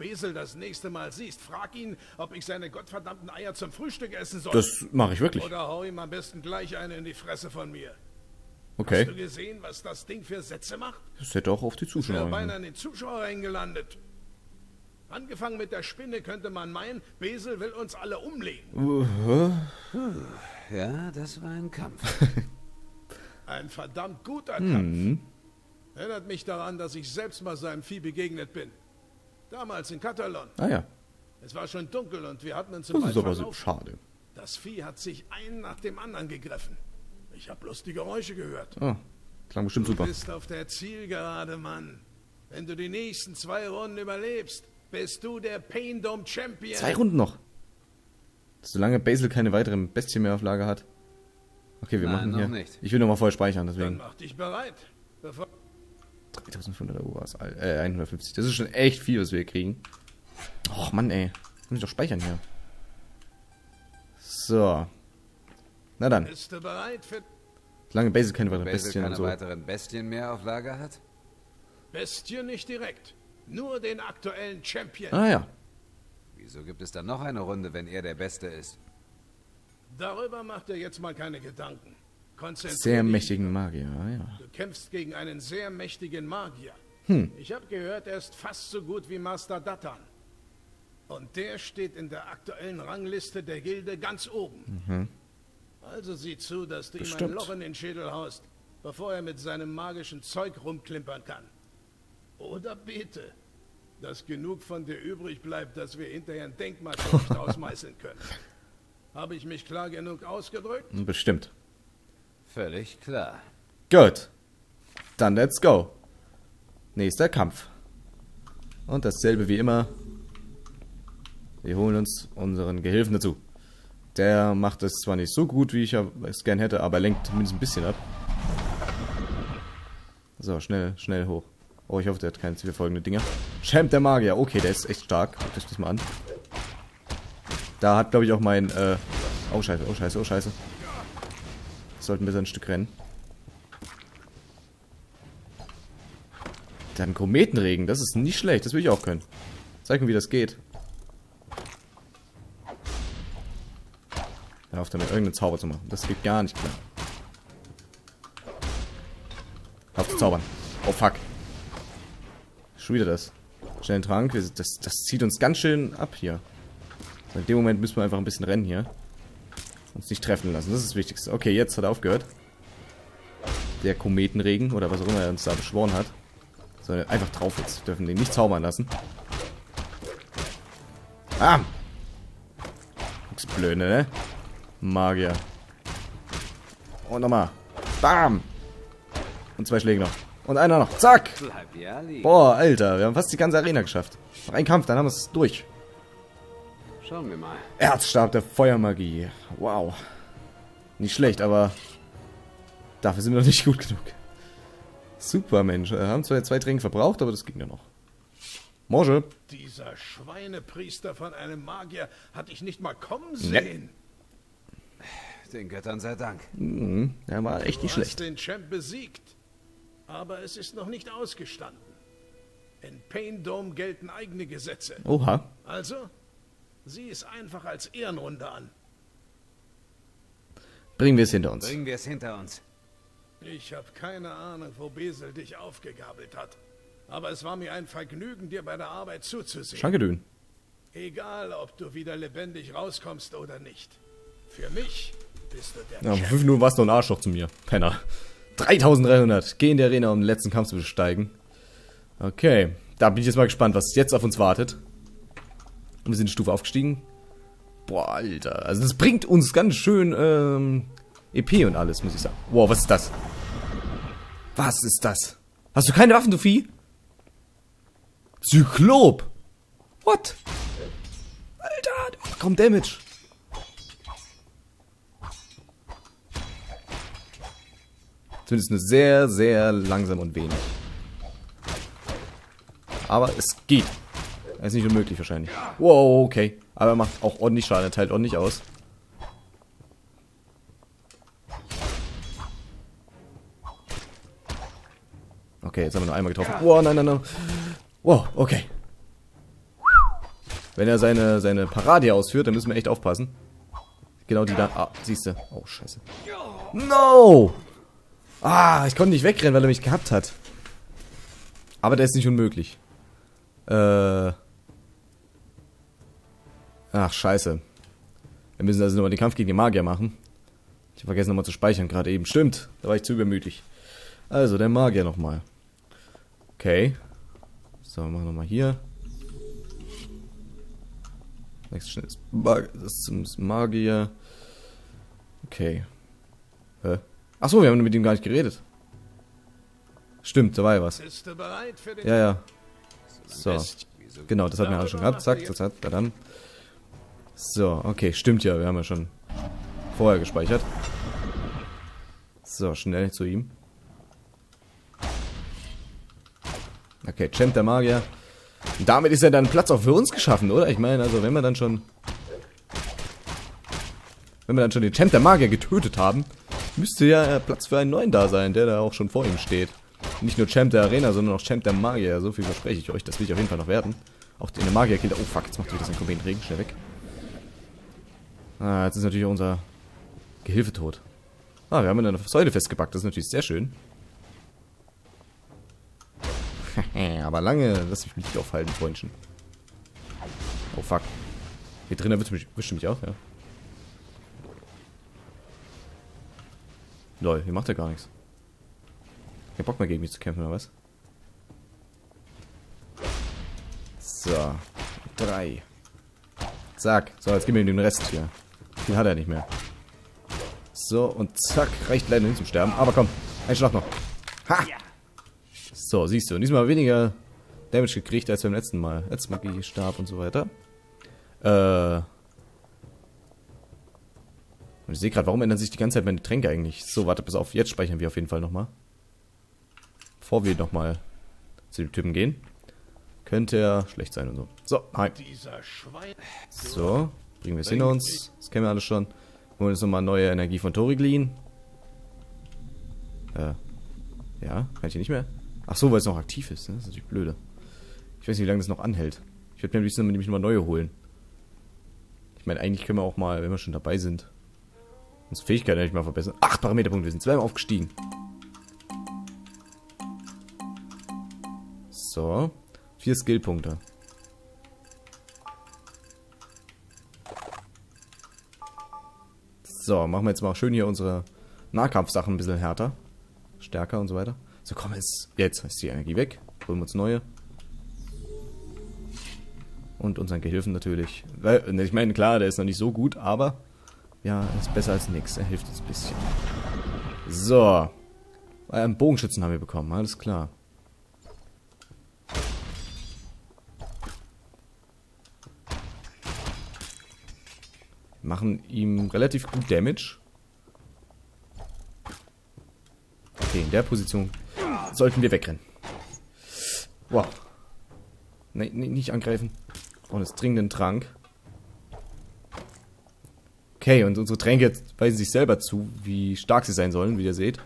Basil das nächste Mal siehst, frag ihn, ob ich seine gottverdammten Eier zum Frühstück essen soll. Das mache ich wirklich. Oder hau ihm am besten gleich eine in die Fresse von mir. Okay. Hast du gesehen, was das Ding für Sätze macht? Das hätte auch auf die Ich Zuschauer wäre beinahe gehen. an den Zuschauerrängen gelandet. Angefangen mit der Spinne könnte man meinen, Basil will uns alle umlegen. Ja, das war ein Kampf. Ein verdammt guter Kampf. Erinnert mich daran, dass ich selbst mal seinem Vieh begegnet bin. Damals in Katalon. Ah ja. Es war schon dunkel und wir hatten uns im Das Wald ist aber so verlaufen. schade. Das Vieh hat sich einen nach dem anderen gegriffen. Ich habe bloß die Geräusche gehört. Oh, klang bestimmt super. Du bist auf der Zielgerade, Mann. Wenn du die nächsten 2 Runden überlebst, bist du der Pain Dome Champion. 2 Runden noch. Solange Basil keine weiteren Bestien mehr auf Lager hat. Okay, wir Nein, machen noch hier. nicht. Ich will nochmal voll speichern, Dann deswegen. mach dich bereit. Bevor 3500 UAs, 150. Das ist schon echt viel, was wir hier kriegen. Och, Mann, ey. Muss ich doch speichern hier. So. Na dann. bist du bereit für Solange Basil keine weiteren Basil Bestien und keine so. weiteren Bestien mehr auf Lager hat? Bestien nicht direkt. Nur den aktuellen Champion. Ah ja. Wieso gibt es dann noch eine Runde, wenn er der Beste ist? Darüber macht er jetzt mal keine Gedanken. Konzentrier Sehr dich. mächtigen Magier, ah ja. Du kämpfst gegen einen sehr mächtigen Magier. Ich habe gehört, er ist fast so gut wie Master Datan. Und der steht in der aktuellen Rangliste der Gilde ganz oben. Also sieh zu, dass du ihm ein Bestimmt. Loch in den Schädel haust, bevor er mit seinem magischen Zeug rumklimpern kann. Oder bete, dass genug von dir übrig bleibt, dass wir hinterher ein Denkmal für dich ausmeißeln können. Habe ich mich klar genug ausgedrückt? Bestimmt. Völlig klar. Gut. Dann let's go. Nächster Kampf. Und dasselbe wie immer. Wir holen uns unseren Gehilfen dazu. Der macht es zwar nicht so gut, wie ich es gern hätte, aber er lenkt zumindest ein bisschen ab. So, schnell, schnell hoch. Oh, ich hoffe, der hat keine zielverfolgende Dinger. Champ der Magier. Okay, der ist echt stark. Guckt euch das mal an. Da hat, glaube ich, auch mein, oh, scheiße, oh, scheiße, oh, scheiße. Sollten wir so ein Stück rennen. Der hat einen Kometenregen. Das ist nicht schlecht. Das will ich auch können. Zeig mir, wie das geht. Hör auf damit, irgendeinen Zauber zu machen. Das geht gar nicht klar. Hör auf zu zaubern. Oh, fuck. Schon wieder das. Schnell einen Trank. Das zieht uns ganz schön ab hier. So, in dem Moment müssen wir einfach ein bisschen rennen hier. Uns nicht treffen lassen. Das ist das Wichtigste. Okay, jetzt hat er aufgehört. Der Kometenregen oder was auch immer er uns da beschworen hat. So, einfach drauf jetzt. Wir dürfen den nicht zaubern lassen. Bam! Nix blöd, ne? Magier. Und nochmal. Bam! Und 2 Schläge noch. Und einer noch. Zack! Bleib ja liegen. Boah, Alter. Wir haben fast die ganze Arena geschafft. Noch ein Kampf, dann haben wir es durch. Schauen wir mal. Erzstab der Feuermagie. Wow. Nicht schlecht, aber dafür sind wir noch nicht gut genug. Super, Mensch. Wir haben zwar jetzt 2 Tränke verbraucht, aber das ging ja noch. Morge. Dieser Schweinepriester von einem Magier hatte ich nicht mal kommen sehen. Den Göttern sei Dank. Der war echt nicht Du hast schlecht. den Champ besiegt. Aber es ist noch nicht ausgestanden. In Pain Dome gelten eigene Gesetze. Oha. Also, sieh es einfach als Ehrenrunde an. Bringen wir es hinter uns. Bringen wir es hinter uns. Ich habe keine Ahnung, wo Basil dich aufgegabelt hat. Aber es war mir ein Vergnügen, dir bei der Arbeit zuzusehen. Schankedün. Egal, ob du wieder lebendig rauskommst oder nicht. Für mich bist du der Ja, vor Champ. 5 Minuten warst du ein Arschloch zu mir. Penner. 3300. Geh in die Arena, um den letzten Kampf zu besteigen. Okay. Da bin ich jetzt mal gespannt, was jetzt auf uns wartet. Und wir sind die Stufe aufgestiegen. Boah, Alter. Also das bringt uns ganz schön, EP und alles, muss ich sagen. Wow, was ist das? Was ist das? Hast du keine Waffen, du Vieh? Zyklop! What? Alter, der macht kaum Damage. Zumindest nur sehr, sehr langsam und wenig. Aber es geht. Das ist nicht unmöglich wahrscheinlich. Wow, okay. Aber er macht auch ordentlich Schaden, er teilt ordentlich aus. Okay, jetzt haben wir nur einmal getroffen. Wow, nein, nein, nein. Wow, okay. Wenn er seine Parade ausführt, dann müssen wir echt aufpassen. Genau die da. Ah, siehst du. Oh, scheiße. No! Ah, ich konnte nicht wegrennen, weil er mich gehabt hat. Aber der ist nicht unmöglich. Ach, scheiße. Wir müssen also nochmal den Kampf gegen den Magier machen. Ich habe vergessen nochmal zu speichern gerade eben. Stimmt, da war ich zu übermütig. Also, der Magier nochmal. Okay. So, machen wir nochmal hier. Nächstes ist Magier. Okay. Achso, wir haben mit ihm gar nicht geredet. Stimmt, da war ja was. Bist du bereit für den... Ja, ja. So. Genau, das hatten wir auch schon gehabt. Zack, zack, dann. So, okay, stimmt ja. Wir haben ja schon vorher gespeichert. So, schnell zu ihm. Okay, Champ der Magier. Und damit ist ja dann Platz auch für uns geschaffen, oder? Ich meine, also wenn wir dann schon den Champ der Magier getötet haben, müsste ja Platz für einen neuen da sein, der da auch schon vor ihm steht. Nicht nur Champ der Arena, sondern auch Champ der Magier. So viel verspreche ich euch, das will ich auf jeden Fall noch werden. Auch in der Magier killt. Oh fuck, jetzt macht wieder so einen Kometenregen. Schnell weg. Ah, jetzt ist natürlich auch unser Gehilfe tot. Ah, wir haben ihn an der Säule festgepackt. Das ist natürlich sehr schön. Aber lange lass ich mich nicht aufhalten, Freundchen. Oh fuck. Hier drin erwischt mich auch, ja. Lol, hier macht er gar nichts. Kein Bock mehr gegen mich zu kämpfen, oder was? So. 3. Zack. So, jetzt gib mir den Rest hier. Den hat er nicht mehr. So, und zack. Reicht leider nicht zum Sterben. Aber komm, ein Schlag noch. Ha! So, siehst du. Und diesmal weniger Damage gekriegt als beim letzten Mal. Letztes Mal Stab und so weiter. Und ich sehe gerade, warum ändern sich die ganze Zeit meine Tränke eigentlich? So, warte, pass auf. Jetzt speichern wir auf jeden Fall nochmal. Bevor wir nochmal zu dem Typen gehen. Könnte er schlecht sein und so. So, hi. So, bringen wir es hinter uns. Das kennen wir alles schon. Holen uns nochmal neue Energie von Toriglin. Ja, kann ich hier nicht mehr. Ach so, weil es noch aktiv ist. Ne? Das ist natürlich blöde. Ich weiß nicht, wie lange das noch anhält. Ich werde mir am liebsten nämlich nochmal neue holen. Ich meine, eigentlich können wir auch mal, wenn wir schon dabei sind, unsere Fähigkeit eigentlich mal verbessern. 8 Parameterpunkte, wir sind zweimal aufgestiegen. So. 4 Skillpunkte. So, machen wir jetzt mal schön hier unsere Nahkampfsachen ein bisschen härter. Stärker und so weiter. So, komm, jetzt ist die Energie weg. Holen wir uns neue. Und unseren Gehilfen natürlich. Weil, ich meine, klar, der ist noch nicht so gut, aber ja, ist besser als nichts. Er hilft uns ein bisschen. So. Einen Bogenschützen haben wir bekommen, alles klar. Machen ihm relativ gut Damage. Okay, in der Position sollten wir wegrennen. Wow. Nein, nicht angreifen. Wir brauchen jetzt dringend einen Trank. Okay, und unsere Tränke jetzt weisen sich selber zu, wie stark sie sein sollen, wie ihr seht.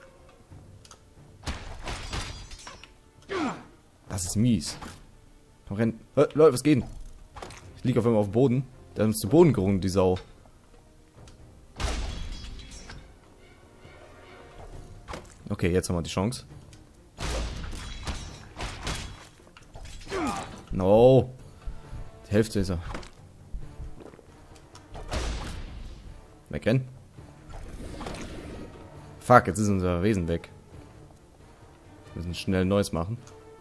Das ist mies. Komm, renn. Leute, was geht denn? Ich liege auf einmal auf dem Boden. Der hat uns zu Boden gerungen, die Sau. Okay, jetzt haben wir die Chance. No. Die Hälfte ist er. Wegrennen. Fuck, jetzt ist unser Wesen weg. Wir müssen schnell ein neues machen.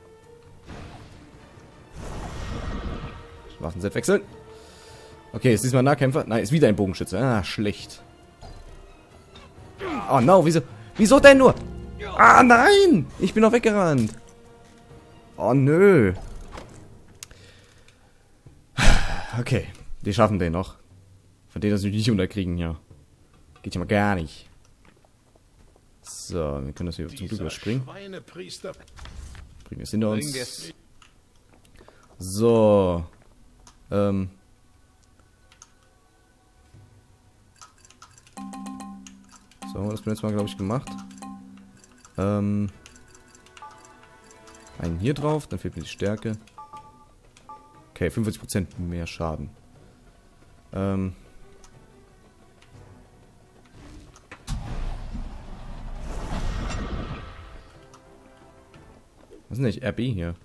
Waffenset wechseln. Okay, ist diesmal ein Nahkämpfer? Nein, ist wieder ein Bogenschütze. Ah, schlecht. Oh no, wieso? Wieso denn nur? Ah, nein! Ich bin noch weggerannt. Oh, nö. Okay, wir schaffen den noch. Von denen, dass wir nicht unterkriegen, ja. Geht ja mal gar nicht. So, wir können das hier zum Glück überspringen. Bringen wir es hinter uns. So. So, das haben wir jetzt mal, glaube ich, gemacht. Einen hier drauf, dann fehlt mir die Stärke. Okay, 45% mehr Schaden. Was ist denn nicht RB hier?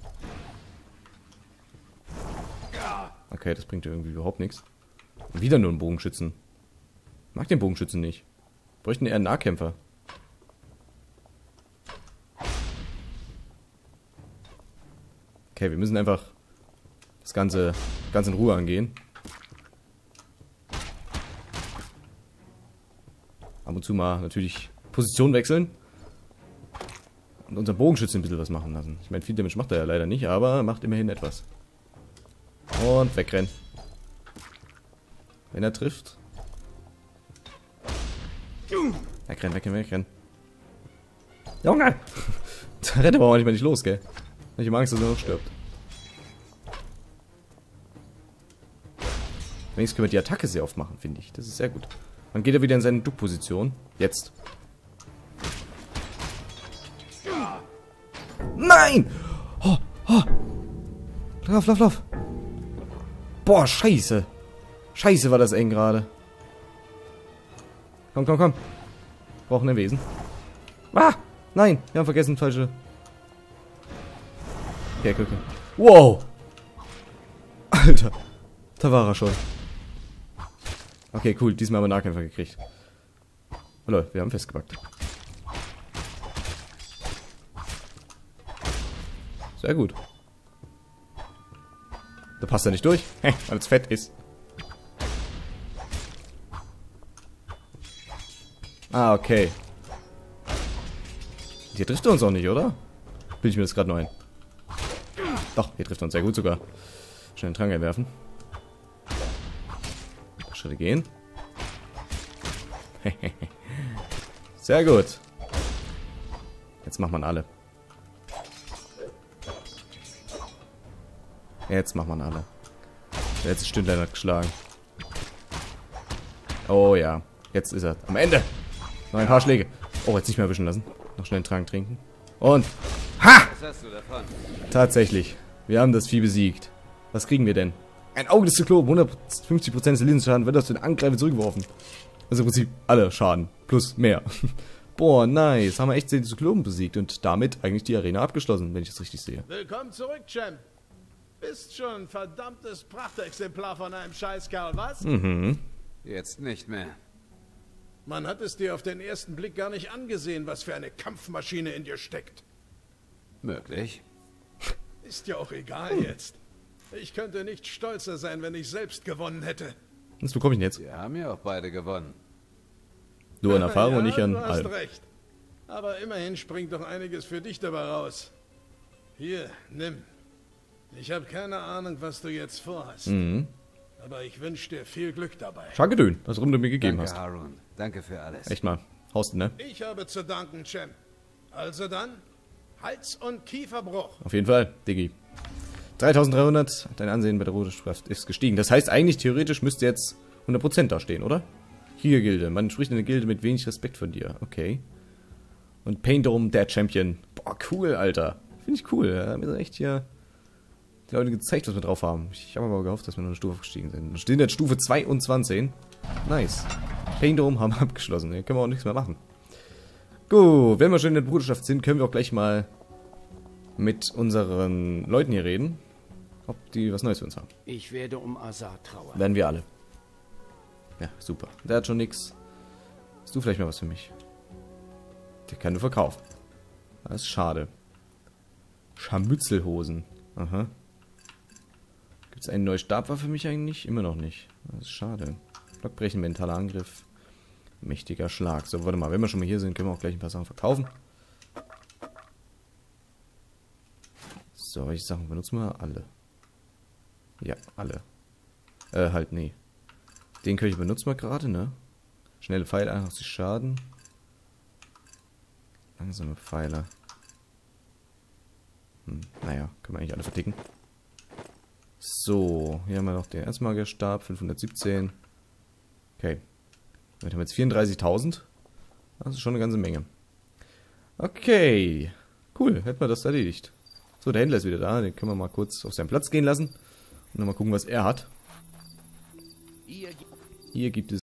Okay, das bringt irgendwie überhaupt nichts. Wieder nur einen Bogenschützen. Mag den Bogenschützen nicht. Bräuchten eher einen Nahkämpfer. Okay, wir müssen einfach das Ganze ganz in Ruhe angehen. Ab und zu mal natürlich Position wechseln. Und unseren Bogenschützen ein bisschen was machen lassen. Ich meine, viel Damage macht er ja leider nicht, aber macht immerhin etwas. Und wegrennen. Wenn er trifft. Wegrennen, wegrennen, wegrennen. Junge! Da rennt er aber auch nicht los, gell? Ich habe Angst, dass er noch stirbt. Wenigstens können wir die Attacke sehr oft machen, finde ich. Das ist sehr gut. Dann geht er wieder in seine Duckposition. Jetzt. Nein! Oh, oh. Lauf, lauf, lauf. Boah, scheiße. Scheiße war das eng gerade. Komm, komm, komm. Brauchen ein Wesen. Ah! Nein, wir haben vergessen, falsche. Okay, okay, okay. Wow! Alter. Da war er schon. Okay, cool. Diesmal haben wir Nahkämpfer gekriegt. Hallo, wir haben festgepackt. Sehr gut. Da passt er nicht durch, weil es fett ist. Ah, okay. Hier trifft er uns auch nicht, oder? Bilde ich mir das gerade nur ein. Doch, hier trifft er uns sehr gut sogar. Schnell einen Trank einwerfen. Schritte gehen. Sehr gut. Jetzt macht man alle. Jetzt macht man alle. Der letzte Stündlein hat geschlagen. Oh ja. Jetzt ist er am Ende. Noch ein paar Schläge. Oh, jetzt nicht mehr erwischen lassen. Noch schnell einen Trank trinken. Und... Ha! Was hast du davon? Tatsächlich. Wir haben das Vieh besiegt. Was kriegen wir denn? Ein Auge des Zyklopen. 150% des Linsenschaden wird aus den Angreifer zurückgeworfen. Also im Prinzip alle Schaden. Plus mehr. Boah, nice. Haben wir echt den Zyklopen besiegt. Und damit eigentlich die Arena abgeschlossen, wenn ich das richtig sehe. Willkommen zurück, Champ. Bist schon ein verdammtes Prachtexemplar von einem Scheißkerl, was? Mhm. Jetzt nicht mehr. Man hat es dir auf den ersten Blick gar nicht angesehen, was für eine Kampfmaschine in dir steckt. Möglich. Ist ja auch egal jetzt. Ich könnte nicht stolzer sein, wenn ich selbst gewonnen hätte. Was bekomme ich denn jetzt? Wir haben ja auch beide gewonnen. Nur an Erfahrung Ja, und nicht an du hast allem. recht. Aber immerhin springt doch einiges für dich dabei raus. Hier, nimm. Ich habe keine Ahnung, was du jetzt vorhast. Mhm. Aber ich wünsche dir viel Glück dabei. Schagedön, was du mir gegeben Danke, hast. Harun. Danke für alles. Echt mal. Haust du, ne? Ich habe zu danken, Champ. Also dann, Hals- und Kieferbruch. Auf jeden Fall, Diggi. 3300, dein Ansehen bei der Rote-Schrift ist gestiegen. Das heißt, eigentlich theoretisch müsste jetzt 100% da stehen, oder? Kriegergilde. Man spricht in der Gilde mit wenig Respekt von dir. Okay. Und Painterum, der Champion. Boah, cool, Alter. Finde ich cool. Ja, wir sind echt hier die Leute gezeigt, was wir drauf haben. Ich habe aber gehofft, dass wir noch eine Stufe aufgestiegen sind. Wir stehen jetzt Stufe 22. Nice. Painterum haben wir abgeschlossen. Hier können wir auch nichts mehr machen. Gut, wenn wir schon in der Bruderschaft sind, können wir auch gleich mal mit unseren Leuten hier reden. Ob die was Neues für uns haben. Ich werde um Azar trauern. Werden wir alle. Ja, super. Der hat schon nix. Hast du vielleicht mal was für mich? Der kann nur verkaufen. Das ist schade. Scharmützelhosen. Aha. Gibt es eine neue Stabwaffe für mich eigentlich? Immer noch nicht. Das ist schade. Blockbrechen, mentaler Angriff. Mächtiger Schlag. So, warte mal. Wenn wir schon mal hier sind, können wir auch gleich ein paar Sachen verkaufen. So, welche Sachen benutzen wir? Alle. Ja, alle. Halt, nee. Den Köcher benutzen wir gerade, ne? Schnelle Pfeile, 81 Schaden. Langsame Pfeile. Naja, können wir eigentlich alle verticken. So, hier haben wir noch den Erzmagierstab, 517. Okay. Damit haben wir jetzt 34.000. Das ist schon eine ganze Menge. Okay. Cool, hätten wir das erledigt. So, der Händler ist wieder da. Den können wir mal kurz auf seinen Platz gehen lassen. Mal gucken, was er hat. Ihr Hier gibt es